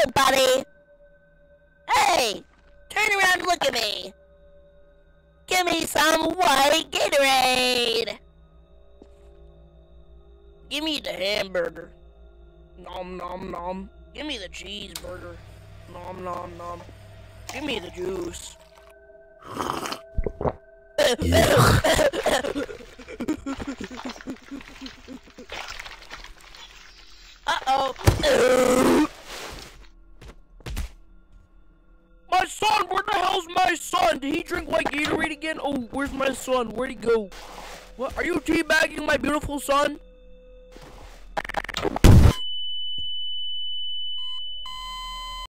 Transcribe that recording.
Hey, buddy! Hey! Turn around and look at me! Give me some white Gatorade! Give me the hamburger. Nom nom nom. Give me the cheeseburger. Nom nom nom. Give me the juice. Uh-oh. My son! Where the hell's my son? Did he drink white Gatorade again? Oh, where's my son? Where'd he go? What? Are you teabagging my beautiful son?